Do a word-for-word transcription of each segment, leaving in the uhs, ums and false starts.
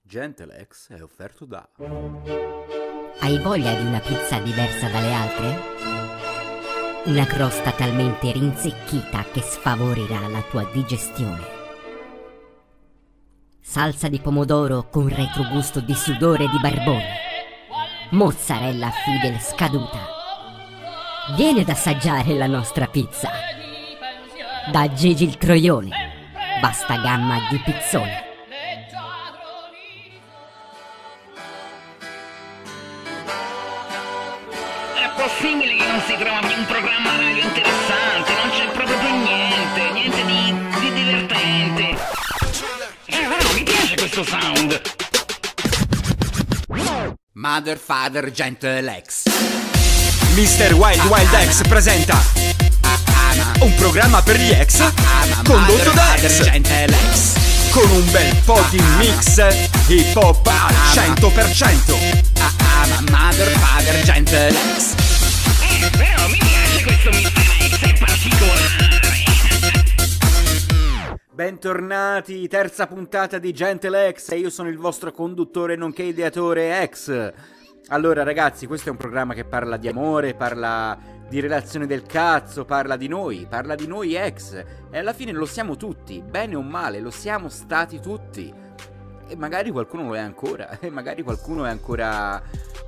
Gentlex è offerto da... Hai voglia di una pizza diversa dalle altre? Una crosta talmente rinzecchita che sfavorirà la tua digestione. Salsa di pomodoro con retrogusto di sudore di barbone. Mozzarella Fidel scaduta. Vieni ad assaggiare la nostra pizza. Da Gigi il Troione. Vasta gamma di pizzone. Possibile che non si trova più un programma radio interessante, non c'è proprio più niente, niente di, di divertente. Eh, però mi piace questo sound. Mother, Father, Gentlex. mister Wild Wild X presenta un programma per gli ex condotto da X, con un bel po' di mix hip hop al cento per cento. Mother, Father, Gentlex. Eh, però mi piace questo mister X, è particolare. Bentornati, terza puntata di Gentlex e io sono il vostro conduttore nonché ideatore X. Allora ragazzi, questo è un programma che parla di amore, parla di relazioni del cazzo, parla di noi, parla di noi ex. E alla fine lo siamo tutti, bene o male, lo siamo stati tutti. E magari qualcuno lo è ancora, e magari qualcuno è ancora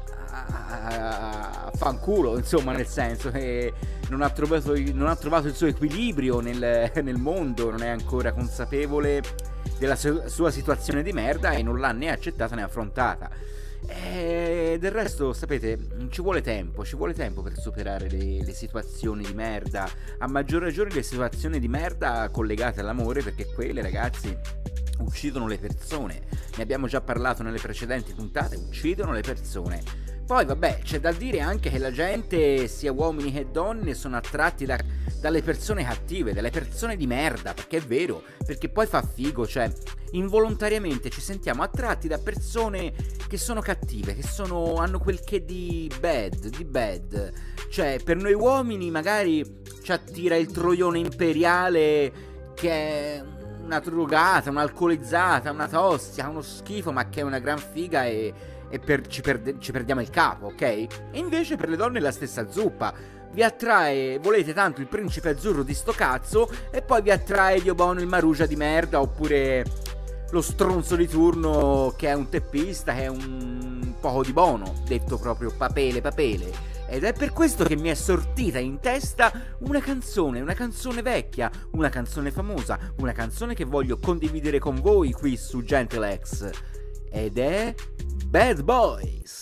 a fanculo, insomma, nel senso che non ha trovato, non ha trovato il suo equilibrio nel, nel mondo, non è ancora consapevole della su- sua situazione di merda e non l'ha né accettata né affrontata. E del resto, sapete, ci vuole tempo, ci vuole tempo per superare le, le situazioni di merda, a maggior ragione le situazioni di merda collegate all'amore, perché quelle, ragazzi, uccidono le persone. Ne abbiamo già parlato nelle precedenti puntate, uccidono le persone. Poi vabbè, c'è da dire anche che la gente, sia uomini che donne, sono attratti da, dalle persone cattive, dalle persone di merda, perché è vero, perché poi fa figo, cioè involontariamente ci sentiamo attratti da persone che sono cattive, che sono, hanno quel che di bad, di bad. Cioè per noi uomini magari ci attira il troione imperiale che è una drogata, un'alcolizzata, una tossia, uno schifo, ma che è una gran figa e... e per, ci, perde, ci perdiamo il capo, ok? E invece per le donne è la stessa zuppa. Vi attrae, volete tanto il principe azzurro di sto cazzo e poi vi attrae Dio Bono il Marugia di merda, oppure lo stronzo di turno che è un teppista, che è un poco di Bono, detto proprio papele papele. Ed è per questo che mi è sortita in testa una canzone, una canzone vecchia, una canzone famosa, una canzone che voglio condividere con voi qui su Gentlex. Ed è Bad Boys.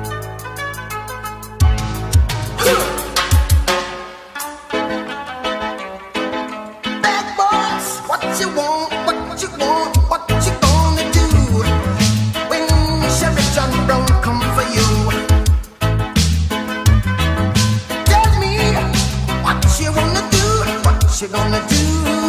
Bad boys, what you want, what you want, what you gonna do when Sheriff John Brown come for you? Tell me what you wanna do, what you gonna do?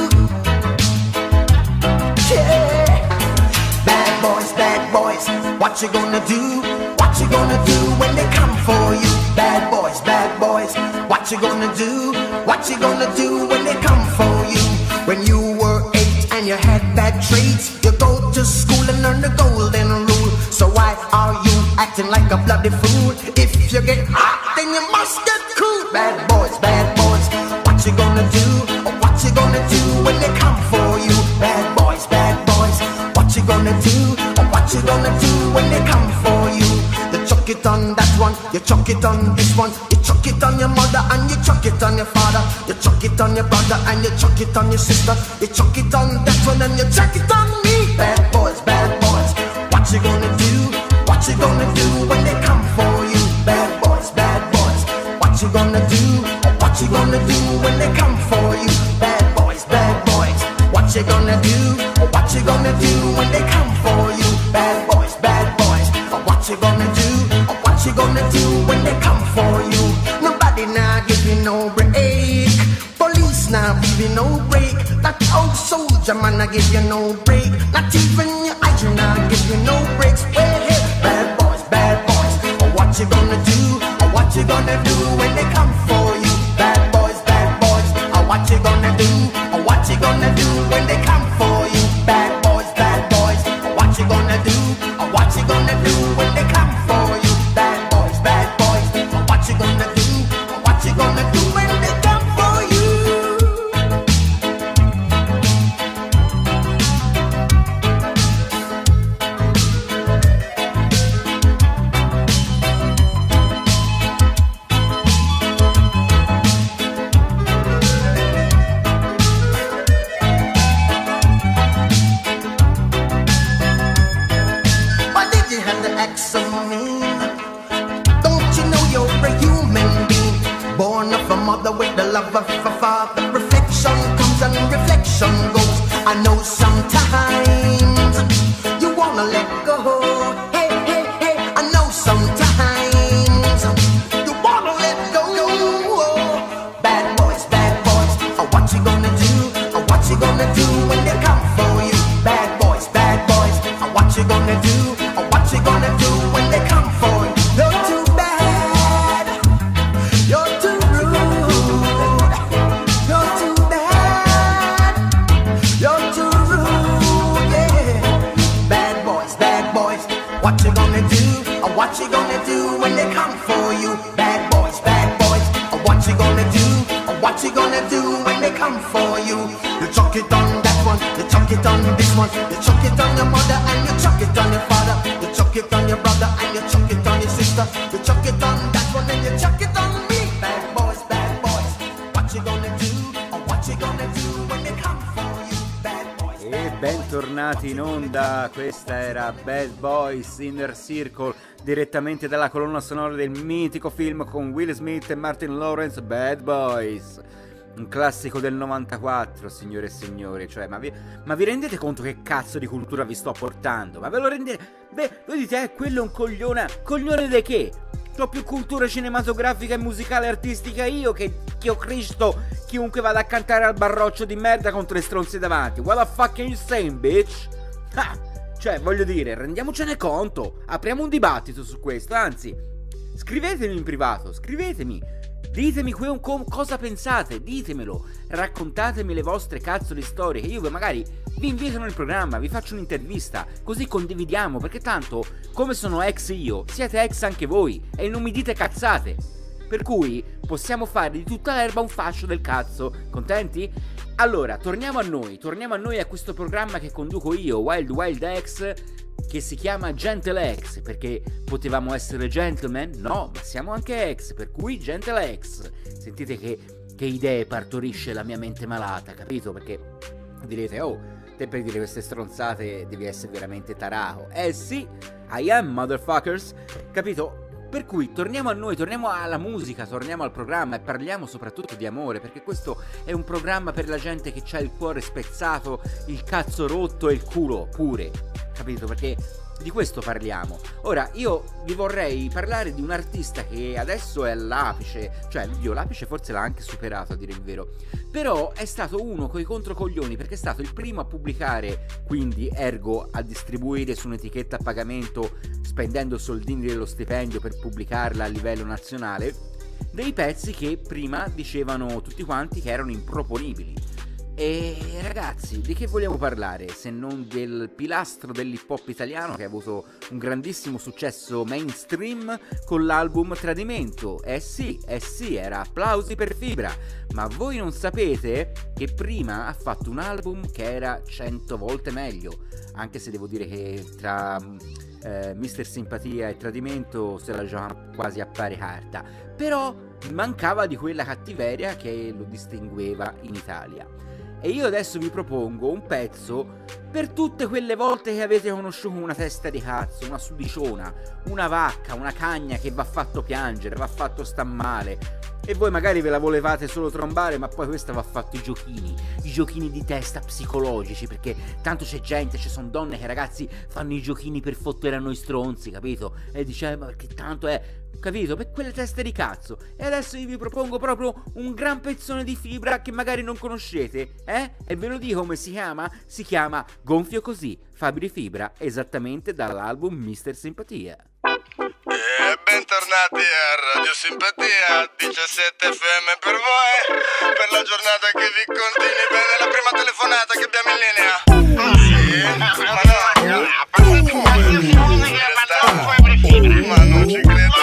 Yeah. Bad boys, bad boys, what you gonna do? What you gonna do when they come for you? Bad boys, bad boys, what you gonna do? What you gonna do when they come for you? When you were eight and you had bad traits, you go to school and learn the golden rule. So why are you acting like a bloody fool? If you get hot, then you must get cool. Bad boys, bad boys, what you gonna do? What you gonna do when they come for you? Bad boys, bad boys, what you gonna do? What you gonna do when they come for you? You chuck it on that one, you chuck it on this one, you chuck it on your mother and you chuck it on your father, you chuck it on your brother and you chuck it on your sister, you chuck it on that one and you chuck it on me. Bad boys, bad boys, what you gonna do? What you gonna do when they come for you? Bad boys, bad boys, what you gonna do? What you gonna do when they come for you? Bad boys, bad boys, what you gonna do? What you gonna do when they come for you? Bad boys, bad boys, what you gonna do? What you gonna do when they come for you? Nobody now give you no break. Police now give you no break. That old soldier man now give you no break. Not even your eyes now give you no breaks. Well, hey, bad boys, bad boys, what you gonna do? What you gonna do when they come for you? Bad boys, bad boys, what you gonna do? What you gonna do when they come for you? Bad boys, bad boys, what you gonna do? Or what you gonna do when they come for you? Bad boys, bad boys. Or what you gonna do? Or what you gonna do when they come for you? Mother with the love of a father. Reflection comes and reflection goes. I know sometimes you wanna let go. Hey, hey, hey, I know sometimes you wanna let go. Bad boys, bad boys, oh, what you gonna do? Oh, what you gonna do when they come for you? Bad boys, bad boys, oh, what you gonna do? Oh, what you gonna do when they come for you? You're too bad, you're too what you gonna do, or what you gonna do when they come for you? Bad boys, bad boys, or what you gonna do, or what you gonna do when they come for you? You chuck it on that one, you chuck it on this one, you chuck it on your mother and you chuck it on your father, you chuck it on your brother and you chuck it on your sister, you chuck it on that one and you chuck it on me. Bad boys, bad boys, what you gonna do, or what you gonna do when they come for you? Bad boys. E bentornati in onda, questa era Bad Boys Inner Circle, direttamente dalla colonna sonora del mitico film con Will Smith e Martin Lawrence, Bad Boys. Un classico del novantaquattro, signore e signori, cioè, ma vi, ma vi rendete conto che cazzo di cultura vi sto portando? Ma ve lo rendete? Beh, voi dite, eh, quello è un coglione, coglione di che? Ho più cultura cinematografica e musicale e artistica io che, che ho Cristo, chiunque vada a cantare al barroccio di merda con tre stronzi davanti. What the fuck are you saying, bitch? Ah, cioè, voglio dire, rendiamocene conto, apriamo un dibattito su questo, anzi, scrivetemi in privato, scrivetemi. Ditemi que- com- cosa pensate, ditemelo, raccontatemi le vostre cazzo di storie, che io magari vi invito nel programma, vi faccio un'intervista, così condividiamo, perché tanto, come sono ex io, siete ex anche voi, e non mi dite cazzate, per cui possiamo fare di tutta l'erba un fascio del cazzo, contenti? Allora, torniamo a noi, torniamo a noi a questo programma che conduco io, Wild Wild X, che si chiama Gentle X, perché potevamo essere gentleman? No, ma siamo anche ex, per cui Gentle X. Sentite che, che idee partorisce la mia mente malata, capito? Perché direte, oh, te per dire queste stronzate devi essere veramente tarato. Eh sì, I am, motherfuckers, capito? Per cui torniamo a noi, torniamo alla musica, torniamo al programma e parliamo soprattutto di amore, perché questo è un programma per la gente che ha il cuore spezzato, il cazzo rotto e il culo pure, capito? Perché di questo parliamo. Ora, io vi vorrei parlare di un artista che adesso è all'apice, cioè, io l'apice forse l'ha anche superato a dire il vero, però è stato uno coi controcoglioni perché è stato il primo a pubblicare, quindi ergo a distribuire su un'etichetta a pagamento, spendendo soldini dello stipendio per pubblicarla a livello nazionale, dei pezzi che prima dicevano tutti quanti che erano improponibili. E ragazzi, di che vogliamo parlare se non del pilastro dell'hip hop italiano che ha avuto un grandissimo successo mainstream con l'album Tradimento? Eh sì, eh sì, era Applausi per Fibra, ma voi non sapete che prima ha fatto un album che era cento volte meglio, anche se devo dire che tra eh, mister Simpatia e Tradimento se la gioca quasi a pari carta, però mancava di quella cattiveria che lo distingueva in Italia. E io adesso vi propongo un pezzo per tutte quelle volte che avete conosciuto una testa di cazzo, una sudiciona, una vacca, una cagna che va fatto piangere, va fatto sta male, e voi magari ve la volevate solo trombare, ma poi questa va fatto i giochini, i giochini di testa psicologici, perché tanto c'è gente, ci sono donne che ragazzi fanno i giochini per fottere a noi stronzi, capito? E dice, ma che tanto è, capito? Per quelle teste di cazzo. E adesso io vi propongo proprio un gran pezzone di fibra che magari non conoscete, eh? E ve lo dico come si chiama? Si chiama Gonfio Così, Fabri Fibra, esattamente dall'album mister Simpatia. E bentornati bentornati a Radio Simpatia diciassette F M per voi, per la giornata che vi continui bene. La prima telefonata che abbiamo in linea. Sì, ma no, ma non ci credo.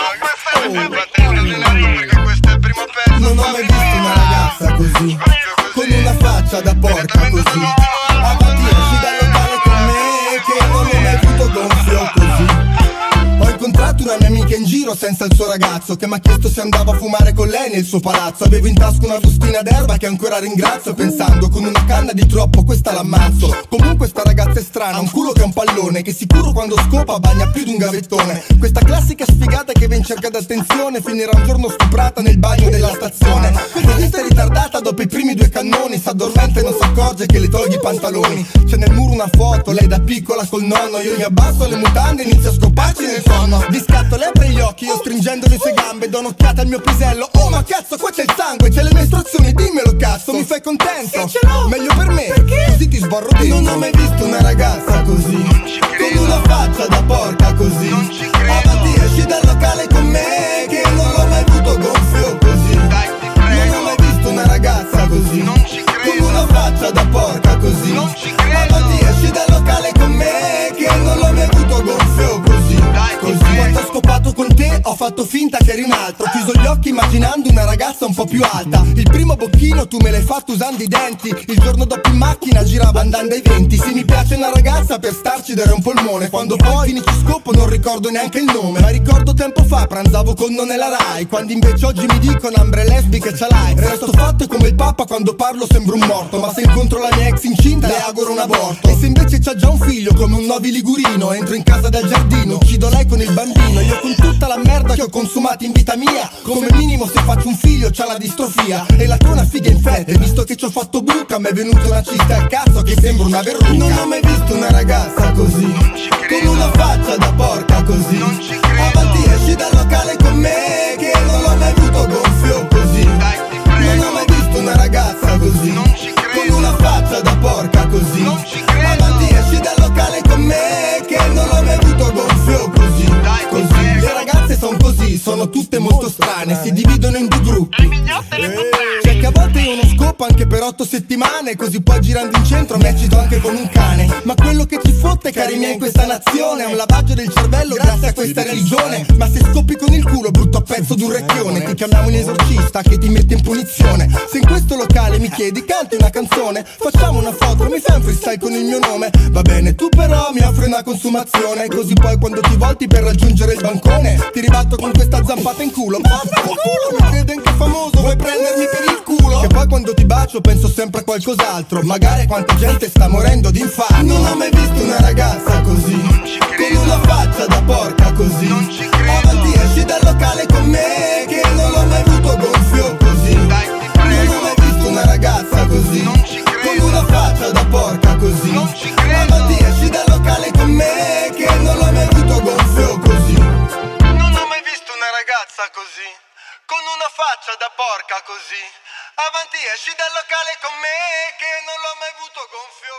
Fate illuminato perché questo è il primo pezzo. Non ho mai visto una ragazza così, con una faccia da porca così. Avanti, esci dal locale con me, che non ho mai avuto gonfio così. Ho incontrato una mia amica in giro senza il suo ragazzo, che mi ha chiesto se andavo a fumare con lei nel suo palazzo. Avevo in tasca una bustina d'erba che ancora ringrazio, pensando con una canna di troppo questa l'ammazzo. Comunque sta ragazza è strana, un culo che è un pallone, che sicuro quando scopa bagna più di un gavettone. Questa classica sfigata che va in cerca d'attenzione, finirà un giorno stuprata nel bagno della stazione. Questa vista è ritardata dopo i primi due cannoni, s'addormenta e non si accorge che le tolgo i pantaloni. C'è nel muro una foto, lei da piccola col nonno, io mi abbasso le mutande e inizio a scoparci nel sonno. Di scatto lei apre gli occhi, io stringendo le sue gambe do un'occhiata al mio pisello. Oh ma cazzo, qua c'è il sangue, c'è le mestruazioni, dimmelo cazzo, mi fai contento? Sì, ce l'ho. Meglio per me, perché? Così ti sborro dentro. Non ho mai visto una ragazza così, con una faccia da porca così. Non ci credo. Avanti, esci dal locale con me, che non l'ho mai avuto gonfio così. Dai, ti prego. Non ho mai visto una ragazza così, Non ci credo. con una faccia da porca così. Non ci credo. Avanti, esci dal locale con me, che non l'ho mai avuto gonfio così. Dai, ti Così prego. quando ho scopato con te ho fatto finta che eri un altro, ho chiuso gli occhi immaginando una ragazza un po' più alta. Il primo bocchino tu me l'hai fatto usando i denti, il giorno dopo in macchina giravo andando ai venti. Se mi piace una ragazza per starci dare un polmone, quando poi finisci scopo non ricordo neanche il nome. Ma ricordo tempo fa pranzavo con non nella Rai, quando invece oggi mi dicono ambre lesbiche ce l'hai. Resto fatto è come il papa, quando parlo sembro un morto, ma se incontro la mia ex incinta le auguro un aborto. E se invece c'ha già un figlio come un Novi Ligurino, entro in casa dal giardino, uccido lei con il bambino. Io con tutta la merda che ho consumato in vita mia, come minimo se faccio un figlio c'ha la distrofia. E la tua una figa in fette, visto che ci ho fatto buca, mi è venuta una cista al cazzo che sembra una verruca. Non ho mai visto una ragazza così, con una faccia da porca così. Non ci credo. Avanti, esci dal locale con me, che non l'ho mai avuto gonfio così. Dai, ti prego. Non ho mai visto una ragazza così, Non ci credo. con una faccia da porca così. Non ci credo. Avanti, esci dal locale con me, che non l'ho mai avuto gonfio così. Dai, ti Così. prego. Le ragazze sono così, sono tutte molto strane, si dividono in due gruppi. C'è che a volte io non scopo anche per otto settimane, così poi girando in centro mi eccito anche con un cane. Ma quello che ci fotte, cari miei, in questa nazione è un lavaggio del cervello grazie a questa religione. Ma se scopi con il culo brutto a pezzo d'un recchione, ti chiamiamo un esorcista che ti mette in punizione. Se in questo locale mi chiedi canti una canzone, facciamo una foto, mi fai un freestyle con il mio nome. Va bene, tu però mi offri una consumazione, così poi quando ti volti per raggiungere il bancone ti ribatto con questa zampata in culo. Vaffanculo, mi credi anche famoso, vuoi prendermi per il culo? Che poi quando ti bacio penso sempre a qualcos'altro, magari a quanta gente sta morendo d'infarto. Non ho mai visto una ragazza così, con una faccia da porca così. Non ci credo. Avanti, esci dal locale con me, che non l'ho mai avuto gonfio così. Dai, ti prego. Non ho mai visto una ragazza così, Non ci credo. con una faccia da porca così. Non ci credo. Avanti, esci dal locale con me, che non l'ho mai avuto gonfio così. Non ho mai visto una ragazza così, con una faccia da porca così. Avanti, esci dal locale con me, che non l'ho mai avuto gonfio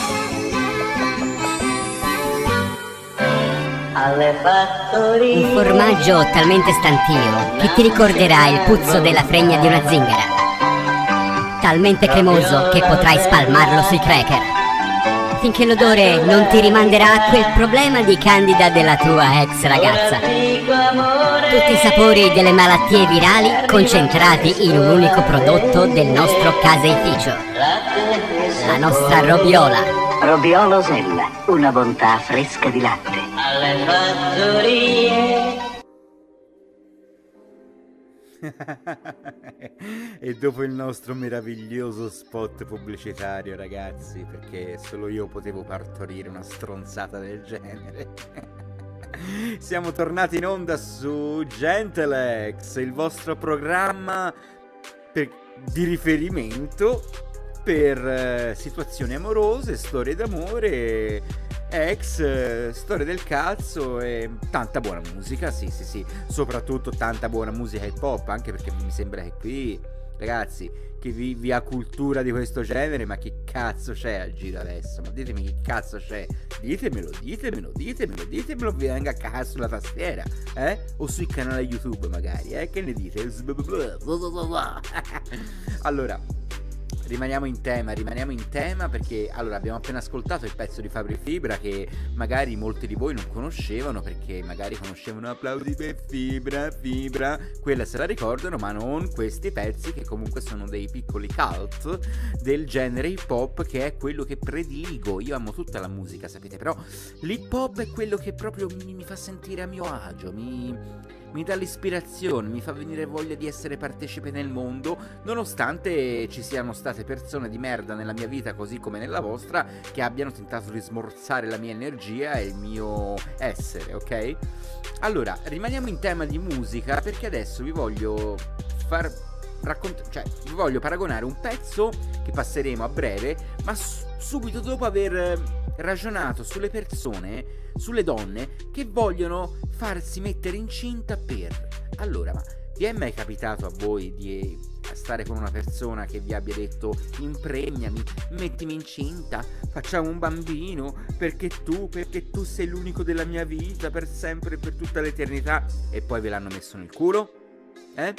così. Alle fattorie. Un formaggio talmente stantio che ti ricorderà il puzzo della fregna di una zingara. Talmente cremoso che potrai spalmarlo sui cracker. Finché l'odore non ti rimanderà a quel problema di candida della tua ex ragazza. Tutti i sapori delle malattie virali concentrati in un unico prodotto del nostro caseificio. La nostra Robiola. Robiolo Sella, una bontà fresca di latte. Alle fattorie. E dopo il nostro meraviglioso spot pubblicitario, ragazzi, perché solo io potevo partorire una stronzata del genere, siamo tornati in onda su Gentlex, il vostro programma per, di riferimento per eh, situazioni amorose, storie d'amore, ex, eh, storie del cazzo e tanta buona musica, sì sì sì, soprattutto tanta buona musica hip hop, anche perché mi sembra che qui ragazzi, che vivi a cultura di questo genere, ma che cazzo c'è al giro adesso? Ma ditemi che cazzo c'è, ditemelo, ditemelo, ditemelo, ditemelo, vi venga a cagare sulla tastiera, eh? O sui canali YouTube magari, eh? Che ne dite? Allora, rimaniamo in tema, rimaniamo in tema perché allora abbiamo appena ascoltato il pezzo di Fabri Fibra che magari molti di voi non conoscevano, perché magari conoscevano applausi per Fibra, Fibra, quella se la ricordano, ma non questi pezzi che comunque sono dei piccoli cult del genere hip hop, che è quello che prediligo. Io amo tutta la musica, sapete, però l'hip hop è quello che proprio mi, mi fa sentire a mio agio, mi... mi dà l'ispirazione, mi fa venire voglia di essere partecipe nel mondo, nonostante ci siano state persone di merda nella mia vita così come nella vostra che abbiano tentato di smorzare la mia energia e il mio essere, ok? Allora, rimaniamo in tema di musica perché adesso vi voglio far raccontare, cioè vi voglio paragonare un pezzo che passeremo a breve, ma subito dopo aver ragionato sulle persone, sulle donne che vogliono farsi mettere incinta per... Allora, ma vi è mai capitato a voi di stare con una persona che vi abbia detto impregnami, mettimi incinta, facciamo un bambino, perché tu, perché tu sei l'unico della mia vita per sempre e per tutta l'eternità, e poi ve l'hanno messo nel culo? Eh?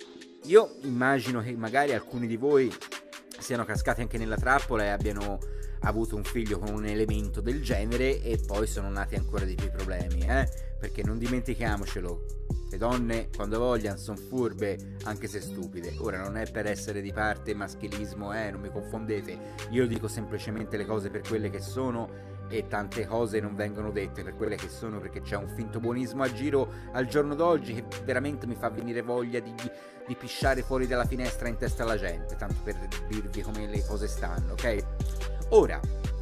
Io immagino che magari alcuni di voi siano cascati anche nella trappola e abbiano avuto un figlio con un elemento del genere e poi sono nati ancora di più problemi, eh? Perché non dimentichiamocelo, le donne quando vogliano sono furbe anche se stupide. Ora non è per essere di parte maschilismo, eh, non mi confondete, io dico semplicemente le cose per quelle che sono e tante cose non vengono dette per quelle che sono, perché c'è un finto buonismo a giro al giorno d'oggi che veramente mi fa venire voglia di, di pisciare fuori dalla finestra in testa alla gente, tanto per dirvi come le cose stanno, ok? Ora,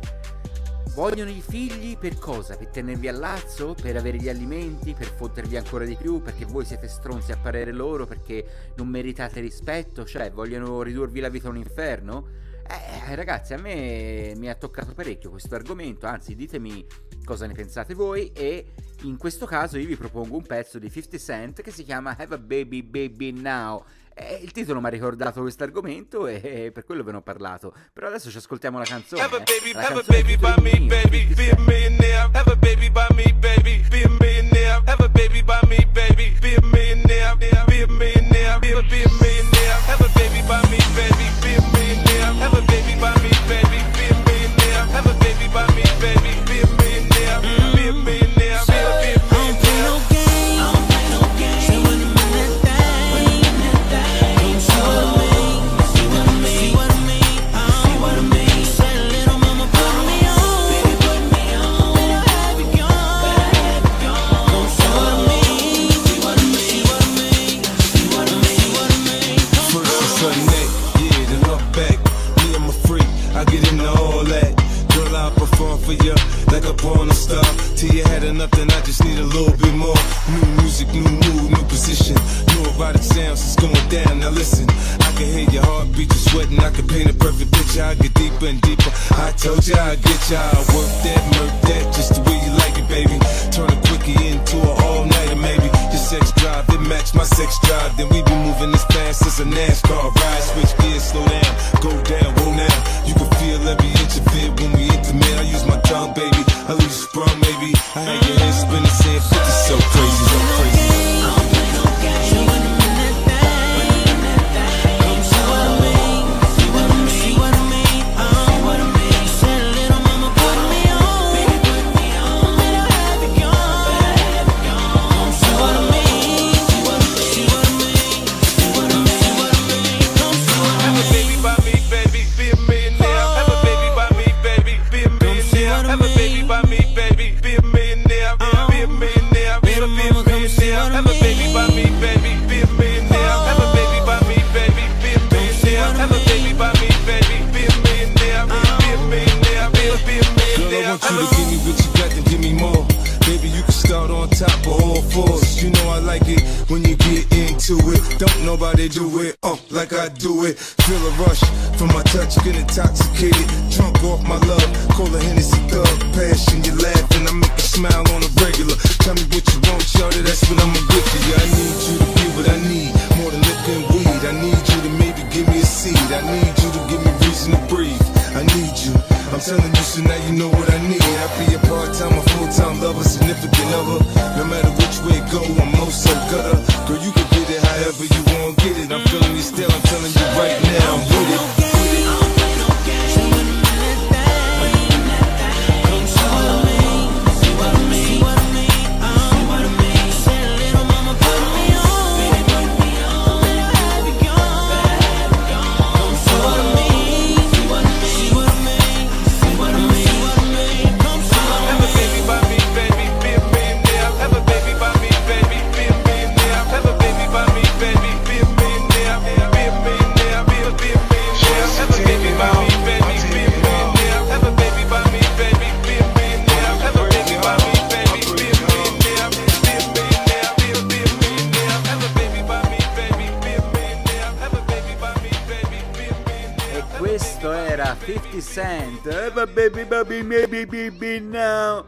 vogliono i figli per cosa? Per tenervi al lazzo? Per avere gli alimenti? Per fottervi ancora di più? Perché voi siete stronzi a parere loro? Perché non meritate rispetto? Cioè, vogliono ridurvi la vita a un inferno? Eh, ragazzi, a me mi ha toccato parecchio questo argomento, anzi ditemi cosa ne pensate voi, e in questo caso io vi propongo un pezzo di fifty cent che si chiama Have a Baby Baby Now. Eh, il titolo mi ha ricordato questo argomento e per quello ve ne ho parlato, però adesso ci ascoltiamo la canzone. Have a baby, la have a canzone baby by me, baby, be a millionaire. Have a baby by me, baby, be a millionaire. Have a baby by me, baby, be a millionaire. Be a millionaire, be a be a millionaire. Have a baby by me, baby, be a millionaire. Have a baby by me, baby, be a millionaire. Have a baby by me, baby, be a millionaire. Be a millionaire, be a be a millionaire. For you, like a porn star. Till you had enough, then I just need a little bit more. New music, new mood, new position. New erotic sounds, it's going down. Now listen, I can hear your heartbeat, you're sweating. I can paint a perfect picture. I get deeper and deeper. I told you I'd get you. I work that, murk that, just the way you like it, baby. Turn a quickie into an all-nighter, maybe. Your sex drive, it match my sex drive. Then we be moving as fast as a NASCAR ride. Switch gears, slow down, go down, roll now. You can feel every inch of it when we intimate. I use my tongue, baby. I leave you sprung, maybe. I had your head spinning, saying fifty, so crazy, so crazy. Don't nobody do it, uh, like I do it. Feel a rush from my touch, get intoxicated. Drunk off my love, call a Hennessy thug. Passion, you laughing, I make you smile on a regular. Tell me what you want, shorty, that's what I'ma get to you. I need you to be what I need, more than liquor and weed. I need you to maybe thinking of her. No matter which way it go, I'm most so gutter. Girl, you can get it however you want, get it. I'm feeling me still, I'm telling you right now, I'm with it. fifty Cent, eh, baby, baby, baby, baby, now.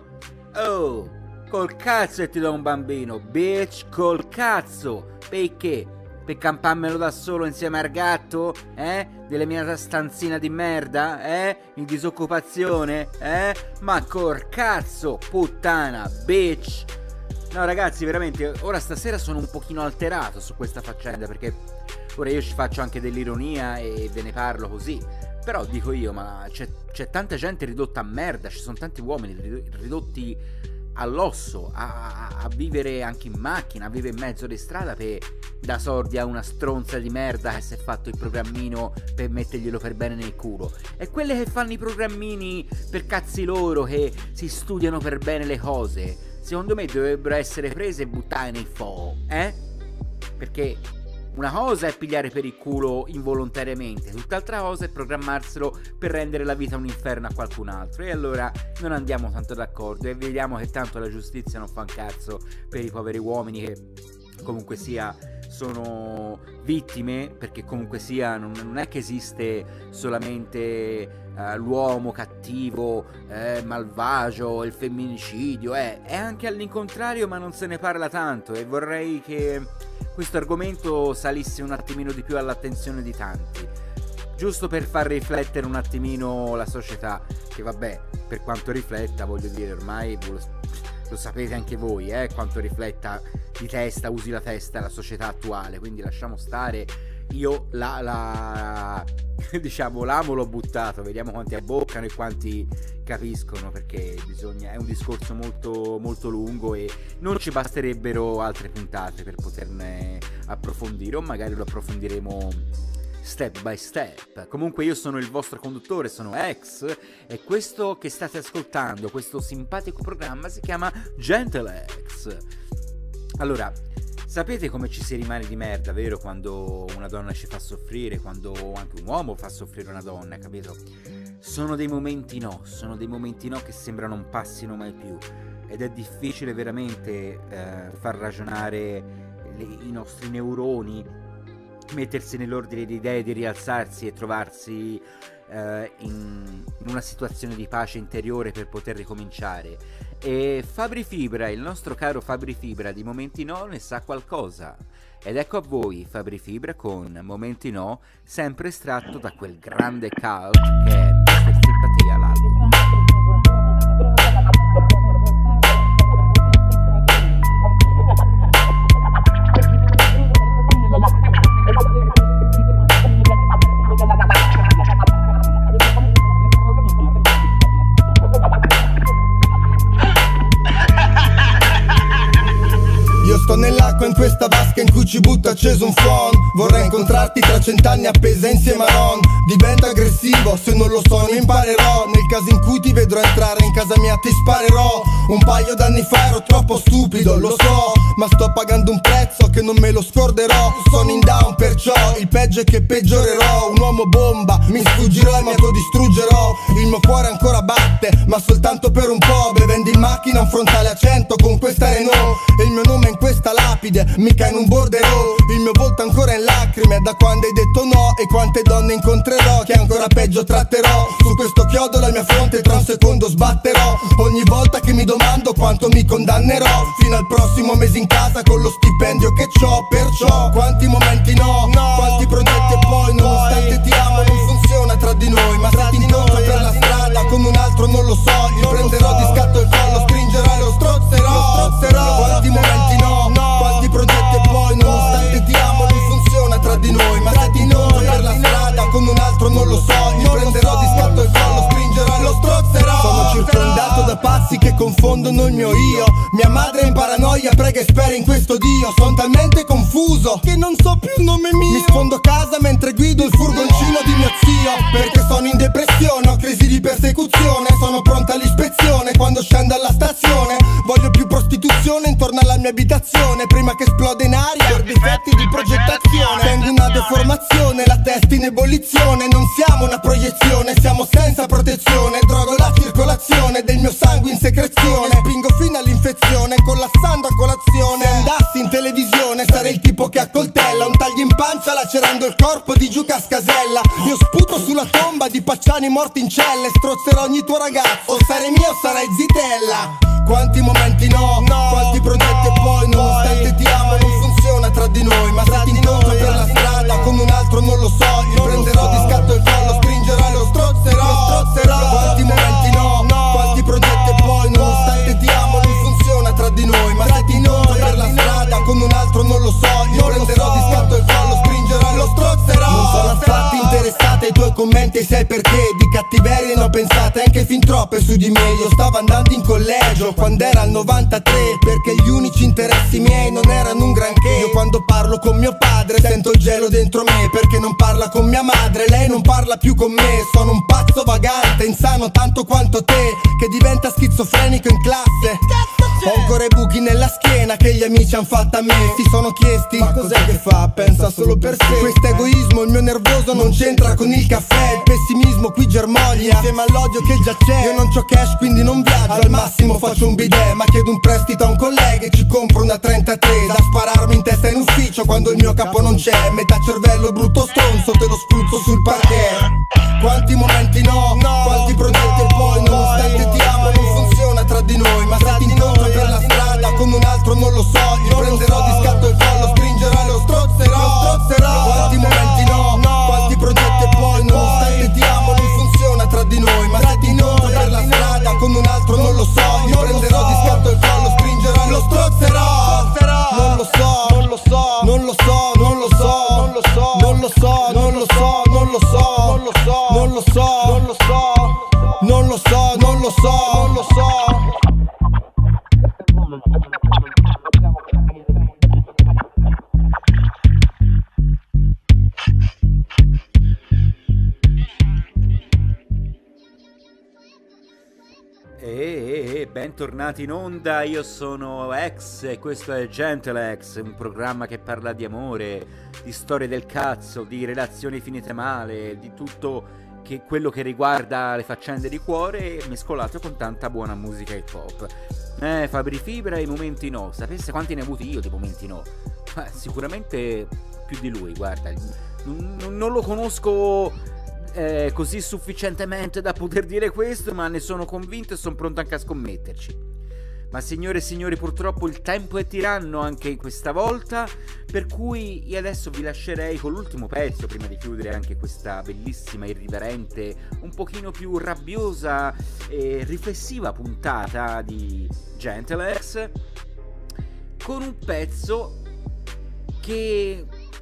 Oh, col cazzo e ti do un bambino, bitch, col cazzo. Perché? Per camparmelo da solo insieme al gatto? Eh? Della mia stanzina di merda? Eh? In disoccupazione? Eh? Ma col cazzo, puttana, bitch. No ragazzi, veramente, ora stasera sono un pochino alterato su questa faccenda, perché ora io ci faccio anche dell'ironia e ve ne parlo così. Però dico io, ma c'è, c'è tanta gente ridotta a merda, ci sono tanti uomini ridotti all'osso, a, a, a vivere anche in macchina, a vivere in mezzo di strada per da sordi a una stronza di merda che si è fatto il programmino per metterglielo per bene nel culo. E quelle che fanno i programmini per cazzi loro, che si studiano per bene le cose, secondo me dovrebbero essere prese e buttate nel fuoco, eh? Perché una cosa è pigliare per il culo involontariamente, tutt'altra cosa è programmarselo per rendere la vita un inferno a qualcun altro. E allora non andiamo tanto d'accordo e vediamo che tanto la giustizia non fa un cazzo per i poveri uomini che comunque sia sono vittime, perché comunque sia non, non è che esiste solamente uh, l'uomo cattivo, eh, malvagio, il femminicidio, eh, è anche all'incontrario, ma non se ne parla tanto e vorrei che questo argomento salisse un attimino di più all'attenzione di tanti, giusto per far riflettere un attimino la società, che vabbè, per quanto rifletta, voglio dire, ormai lo, lo sapete anche voi, eh, quanto rifletta di testa, usi la testa la società attuale, quindi lasciamo stare. Io la, la diciamo l'amo l'ho buttato, vediamo quanti abboccano e quanti capiscono, perché bisogna, è un discorso molto molto lungo e non ci basterebbero altre puntate per poterne approfondire, o magari lo approfondiremo step by step. Comunque io sono il vostro conduttore, sono X, e questo che state ascoltando, questo simpatico programma, si chiama Gentle X. Allora, sapete come ci si rimane di merda, vero? Quando una donna ci fa soffrire, quando anche un uomo fa soffrire una donna, capito? Sono dei momenti no, sono dei momenti no che sembra non passino mai più, ed è difficile veramente eh, far ragionare le, i nostri neuroni, mettersi nell'ordine di idee, di rialzarsi e trovarsi eh, in, in una situazione di pace interiore per poter ricominciare. E Fabri Fibra, il nostro caro Fabri Fibra di Momenti No, ne sa qualcosa. Ed ecco a voi Fabri Fibra con Momenti No, sempre estratto da quel grande cult che è mister Simpatia, l'album. Sto nell'acqua in questa vasca in cui ci butta acceso un phon. Vorrei incontrarti tra cent'anni appesa insieme a Ron. Divento aggressivo, se non lo so ne imparerò. Nel caso in cui ti vedrò entrare in casa mia ti sparerò. Un paio d'anni fa ero troppo stupido, lo so, ma sto pagando un prezzo che non me lo scorderò. Sono in down perciò il peggio è che peggiorerò. Un uomo bomba, mi sfuggirò e mi autodistruggerò. Il mio cuore ancora batte, ma soltanto per un po'. Bevendo in macchina un frontale a cento con questa Renault. E il mio nome è in questa lapide, mica in un borderò. Il mio volto ancora in lacrime da quando hai detto no. E quante donne incontrerò che ancora peggio tratterò. Su questo chiodo la mia fronte tra un secondo sbatterò. Ogni volta che mi domando quanto mi condannerò. Fino al prossimo mese in casa con lo stipendio che c'ho. Perciò quanti momenti no, no quanti progetti no, e poi nonostante ti amo non funziona tra di noi. Ma se ti incontro per la strada con un altro non lo so. Gli prenderò di scatto il collo, stringerò e lo strozzerò. confondono il mio io. Mia madre in paranoia prega e spera in questo Dio. Sono talmente confuso che non so più il nome mio. Mi sfondo casa mentre guido il furgoncino di mio zio, perché sono in depressione, ho crisi di persecuzione. Sono pronta all'ispezione quando scendo alla stazione. Voglio più prostituzione intorno alla mia abitazione, prima che esplode in aria per difetti di progettazione. Tengo una deformazione, la testa in ebollizione. Non siamo una proiezione, siamo senza protezione. Drogo la circolazione del mio sangue in secrezione. Spingo fino all'infezione, collassando a colazione. Se andassi in televisione sarei il tipo che accoltella un taglio in pancia lacerando il corpo di Giuca Scasella. Io sputo sulla tomba di Pacciani morti in celle. Strozzerò ogni tuo ragazzo, o sarai mio o sarai zitella. Quanti momenti no, no, quanti progetti e poi nonostante ti amo non funziona tra di noi. Ma se ti incontro per la strada con un altro non lo so, gli prenderò di scatto il collo, stringerò e lo strozzerò, lo strozzerò. Quanti momenti no, no, quanti progetti e poi nonostante ti amo non funziona tra di noi. Ma se ti incontro per la strada con un altro non lo so, gli prenderò di scatto il collo, stringerò e lo strozzerò. Non sono affatto interessata ai tuoi commenti e sai perché. Di cattiverie ne ho pensate anche fin troppe su di me. Io stavo andando in collegio quando era al novantatré, perché gli unici interessi miei non erano un granché. Io quando parlo con mio padre sento il gelo dentro me, perché non parla con mia madre, lei non parla più con me. Sono un pazzo vagante, insano tanto quanto te, che diventa schizofrenico in classe. Ho ancora i buchi nella schiena che gli amici han fatto a me. Si sono chiesti ma cos'è che fa, pensa solo per sé. Questo egoismo, il mio nervoso non c'entra con il caffè. Il pessimismo qui germoglia insieme all'odio che già c'è. Io non c'ho cash quindi non viaggio, al massimo faccio un bidet. Ma chiedo un prestito a un collega e ci compro una trentatré da spararmi in testa in ufficio quando il mio capo non c'è. Metà cervello brutto stronzo, te lo spruzzo sul parquet. Quanti momenti no, no, quanti progetti e poi nonostante ti amo non funziona tra di noi. Ma se ti incontro per la strada con un altro non lo so, gli prenderò di scatto il collo, stringerò e lo strozzerò, lo strozzerò. Quanti momenti no, no, quanti progetti e poi nonostante ti amo non funziona tra di noi. Ma se ti incontro per la strada con un altro non lo so, gli prenderò di scatto il collo, stringerò e lo strozzerò. Non lo so, non lo so, non lo so, non lo so, non lo so, non lo so, non lo so, non lo so, non lo so, non lo so, non lo so, non lo so, non lo so, non lo so. E bentornati in onda, io sono X e questo è Gentle X, un programma che parla di amore, di storie del cazzo, di relazioni finite male, di tutto che quello che riguarda le faccende di cuore, mescolato con tanta buona musica hip hop. Eh, Fabri Fibra e i momenti no, sapesse quanti ne ho avuti io di momenti no? Eh, sicuramente più di lui, guarda, non, non lo conosco Eh, così sufficientemente da poter dire questo, ma ne sono convinto e sono pronto anche a scommetterci. Ma signore e signori, purtroppo il tempo è tiranno anche questa volta, per cui io adesso vi lascerei con l'ultimo pezzo prima di chiudere anche questa bellissima, irriverente, un pochino più rabbiosa e riflessiva puntata di Gentle X, con un pezzo che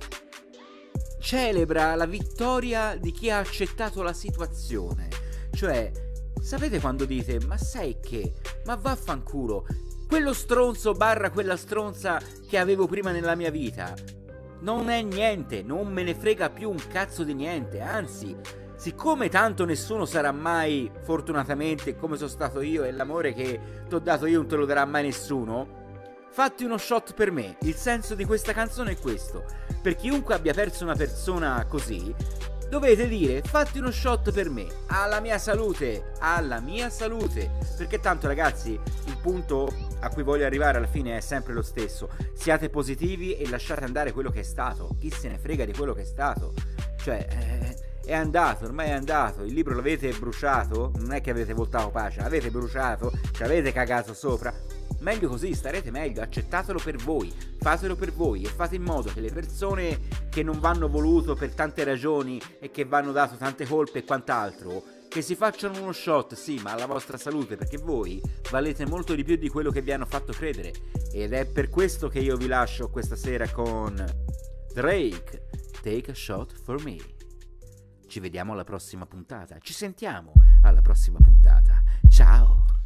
celebra la vittoria di chi ha accettato la situazione. Cioè, sapete quando dite ma sai che, ma vaffanculo, quello stronzo barra quella stronza che avevo prima nella mia vita non è niente, non me ne frega più un cazzo di niente, anzi, siccome tanto nessuno sarà mai, fortunatamente, come sono stato io, e l'amore che ti ho dato io non te lo darà mai nessuno, fatti uno shot per me. Il senso di questa canzone è questo: per chiunque abbia perso una persona così, dovete dire fatti uno shot per me, alla mia salute, alla mia salute, perché tanto ragazzi il punto a cui voglio arrivare alla fine è sempre lo stesso: siate positivi e lasciate andare quello che è stato, chi se ne frega di quello che è stato, cioè eh, è andato, ormai è andato, il libro l'avete bruciato, non è che avete voltato pace, l'avete bruciato, ci avete cagato sopra. Meglio così, starete meglio, accettatelo per voi, fatelo per voi e fate in modo che le persone che non vanno voluto per tante ragioni e che vanno dato tante colpe e quant'altro, che si facciano uno shot, sì, ma alla vostra salute, perché voi valete molto di più di quello che vi hanno fatto credere. Ed è per questo che io vi lascio questa sera con Drake, Take a Shot for Me. Ci vediamo alla prossima puntata, ci sentiamo alla prossima puntata, ciao!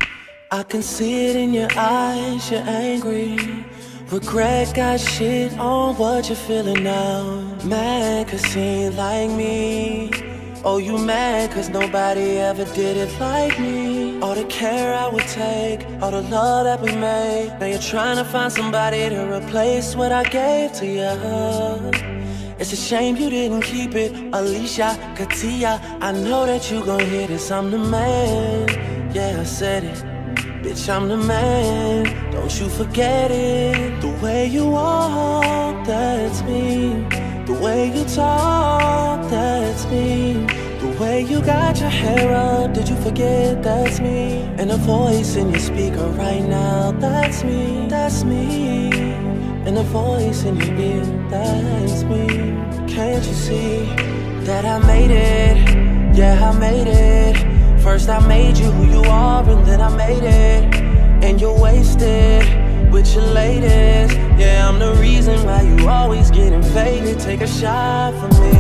I can see it in your eyes, you're angry. Regret got shit on what you're feeling now. Mad cause he ain't like me. Oh, you mad cause nobody ever did it like me. All the care I would take, all the love that we made. Now you're trying to find somebody to replace what I gave to you. It's a shame you didn't keep it. Alicia, Katia, I know that you gon' hear this. I'm the man, yeah, I said it. Bitch, I'm the man, don't you forget it. The way you walk, that's me. The way you talk, that's me. The way you got your hair up, did you forget that's me? And the voice in your speaker right now, that's me, that's me. And the voice in your ear, that's me. Can't you see that I made it? Yeah, I made it. First I made you who you are, and then I made it. And you're wasted with your latest. Yeah, I'm the reason why you always getting faded. Take a shot for me.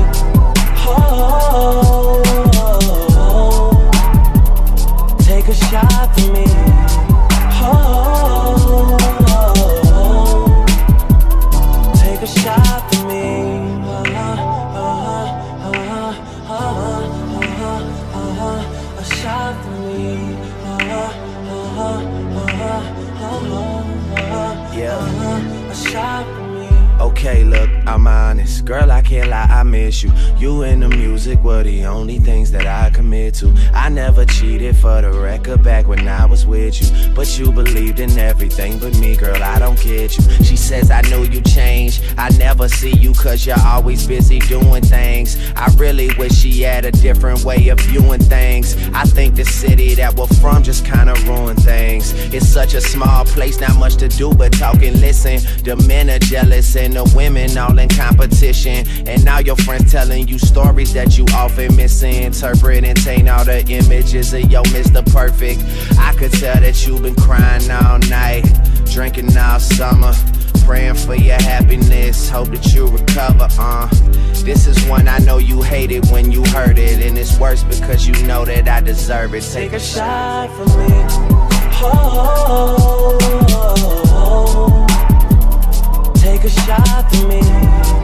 Oh, oh, oh. Take a shot for me. Oh, oh, oh. Take a shot for me. A shot for me. Yeah. A shot for me. Okay, look, I'm honest. Girl, I can't lie, I miss you. You and the music were the only things that I commit to. I never cheated for the record back when I was with you. But you believed in everything but me, girl, I don't get you. She says I know you changed. I never see you cause you're always busy doing things. I really wish she had a different way of viewing things. I think the city that we're from just kinda ruined things. It's such a small place, not much to do but talk and listen. The men are jealous and the women all in competition. And now your friends telling you stories that you often misinterpret and taint all the images of yo Mister Perfect. I could tell that you've been crying all night, drinking all summer, praying for your happiness, hope that you recover. Uh, this is one I know you hated when you heard it, and it's worse because you know that I deserve it. Take a shot for me. Oh, oh, oh. Take a shot for me.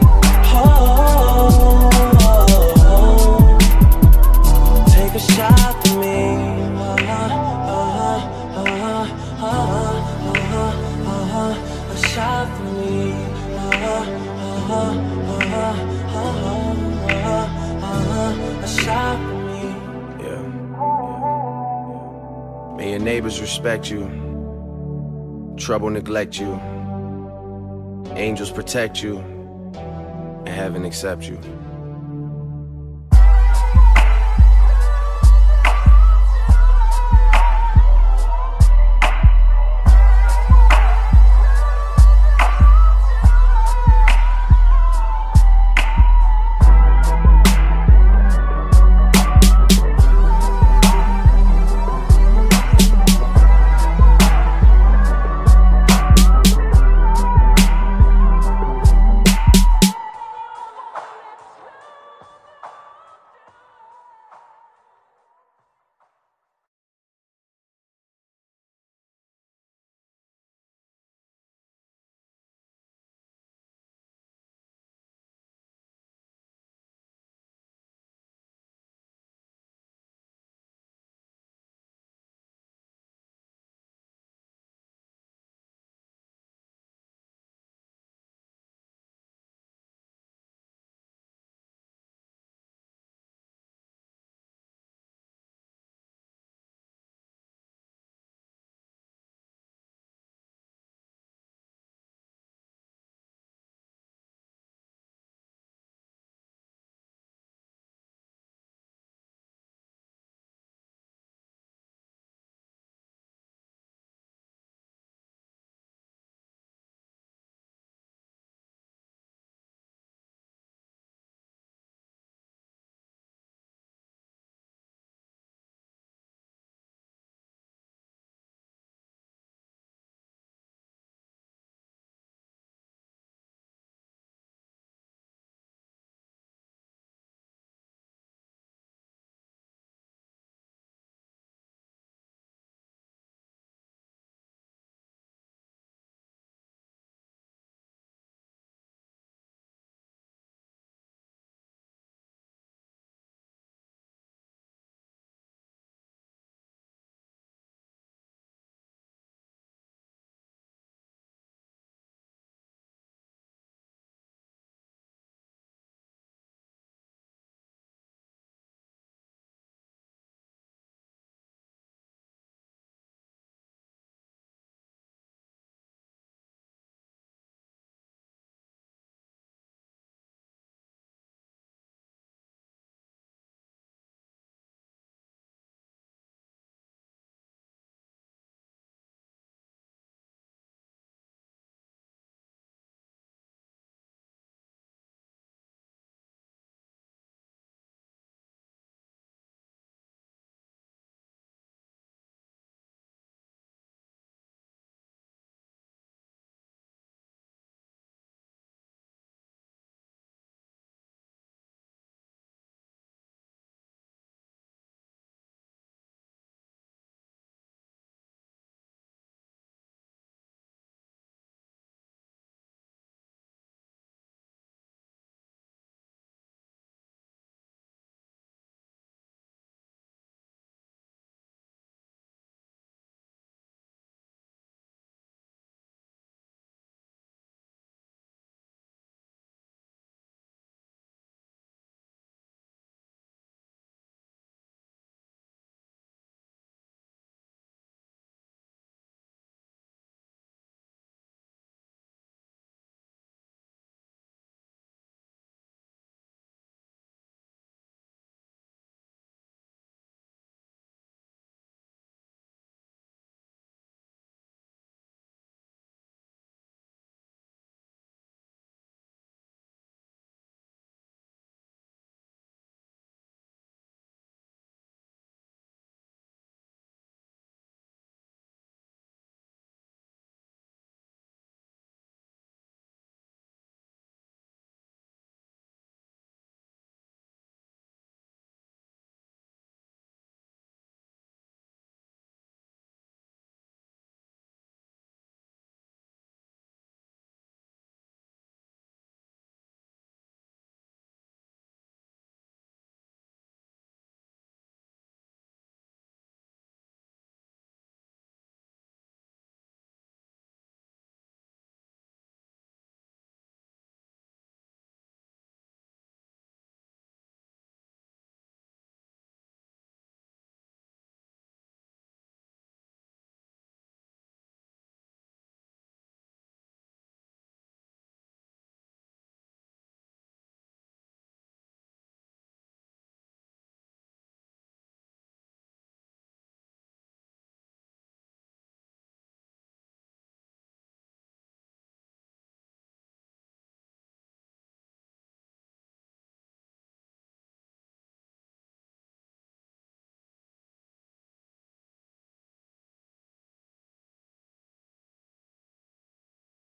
Oh, oh, oh. Take a shot for me. Uh-huh, uh-huh, uh-huh, uh-huh, uh-huh. A shot for me. Uh-huh, uh-huh, uh-huh, uh-huh, uh-huh. A shot for me. Yeah. Yeah. May your neighbors respect you, trouble neglect you, angels protect you, and heaven accept you.